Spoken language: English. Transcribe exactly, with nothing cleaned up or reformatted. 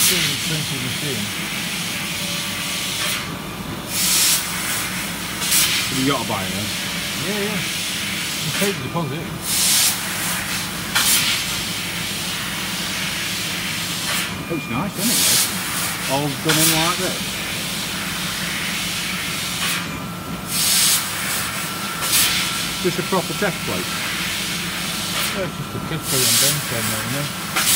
extremely expensive machine. You got to buy it then? Yeah, yeah. You pay the deposit. Oh, it's nice, isn't it? Like? All done in like this. Just a proper test plate. Yeah, it's just a test plate on bench, you know.